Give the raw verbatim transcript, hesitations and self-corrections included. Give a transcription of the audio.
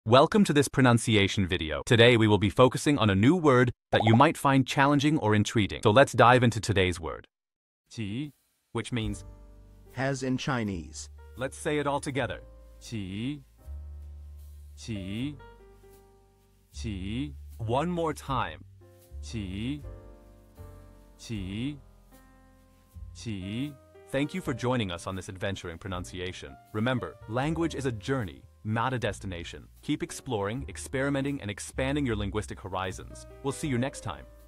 Welcome to this pronunciation video. Today we will be focusing on a new word that you might find challenging or intriguing. So let's dive into today's word. Qi, which means has in Chinese. Let's say it all together. Qi, qi, qi. One more time. Qi, qi, qi. Thank you for joining us on this adventure in pronunciation. Remember, language is a journey, not a destination. Keep exploring, experimenting, and expanding your linguistic horizons. We'll see you next time.